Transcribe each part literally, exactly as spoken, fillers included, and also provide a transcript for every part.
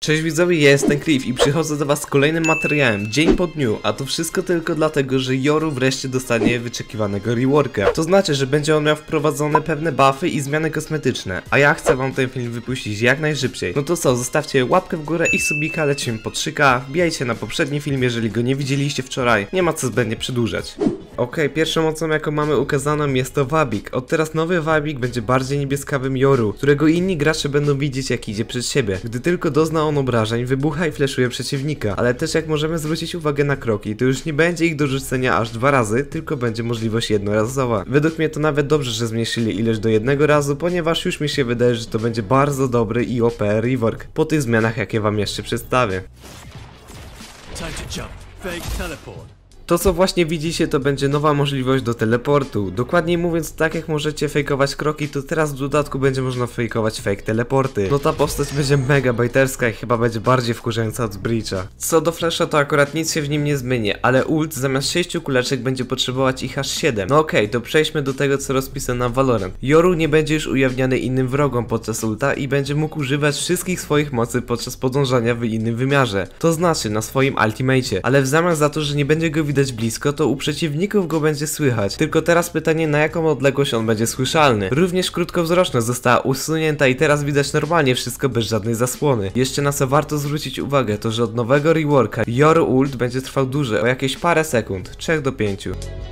Cześć widzowie, ja jestem Cliff i przychodzę do was z kolejnym materiałem, dzień po dniu, a to wszystko tylko dlatego, że Yoru wreszcie dostanie wyczekiwanego reworka. To znaczy, że będzie on miał wprowadzone pewne buffy i zmiany kosmetyczne, a ja chcę wam ten film wypuścić jak najszybciej. No to co, zostawcie łapkę w górę i subika, lecimy po trzy K, wbijajcie na poprzedni film, jeżeli go nie widzieliście wczoraj, nie ma co zbędnie przedłużać. Okej, okay, pierwszą mocą jaką mamy ukazaną jest to Wabik. Od teraz nowy Wabik będzie bardziej niebieskawym Yoru, którego inni gracze będą widzieć jak idzie przed siebie. Gdy tylko dozna on obrażeń, wybucha i fleszuje przeciwnika, ale też jak możemy zwrócić uwagę na kroki, to już nie będzie ich do rzucenia aż dwa razy, tylko będzie możliwość jednorazowa. Według mnie to nawet dobrze, że zmniejszyli ilość do jednego razu, ponieważ już mi się wydaje, że to będzie bardzo dobry i O P rework po tych zmianach jakie wam jeszcze przedstawię. Time to jump. Fake teleport. To co właśnie widzicie to będzie nowa możliwość do teleportu. Dokładniej mówiąc, tak jak możecie fejkować kroki, to teraz w dodatku będzie można fejkować fake teleporty. No ta postać będzie mega bajterska i chyba będzie bardziej wkurzająca od Breacha. Co do flasha to akurat nic się w nim nie zmieni, ale ult zamiast sześciu kuleczek będzie potrzebować ich aż siedem. No okej, okay, to przejdźmy do tego co rozpisał nam Valorant. Yoru nie będzie już ujawniany innym wrogom podczas ulta i będzie mógł używać wszystkich swoich mocy podczas podążania w innym wymiarze. To znaczy na swoim ultimacie, ale w zamian za to, że nie będzie go widać blisko, to u przeciwników go będzie słychać. Tylko teraz pytanie, na jaką odległość on będzie słyszalny. Również krótkowzroczność została usunięta i teraz widać normalnie wszystko bez żadnej zasłony. Jeszcze na co warto zwrócić uwagę, to że od nowego reworka Yoru ult będzie trwał dłużej, o jakieś parę sekund, trzy do pięciu.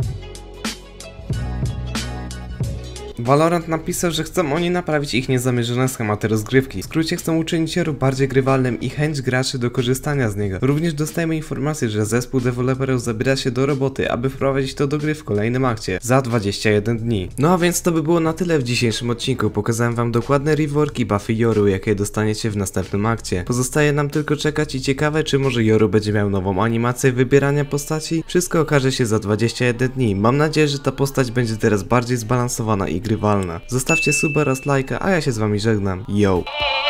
Valorant napisał, że chcą oni naprawić ich niezamierzone schematy rozgrywki. W skrócie chcą uczynić Yoru bardziej grywalnym i chęć graczy do korzystania z niego. Również dostajemy informację, że zespół deweloperów zabiera się do roboty, aby wprowadzić to do gry w kolejnym akcie za dwadzieścia jeden dni. No a więc to by było na tyle w dzisiejszym odcinku. Pokazałem wam dokładne reworki i buffy Yoru, jakie dostaniecie w następnym akcie. Pozostaje nam tylko czekać i ciekawe, czy może Yoru będzie miał nową animację wybierania postaci. Wszystko okaże się za dwadzieścia jeden dni. Mam nadzieję, że ta postać będzie teraz bardziej zbalansowana i grywalna. Zostawcie suba oraz lajka, a ja się z wami żegnam. Yo!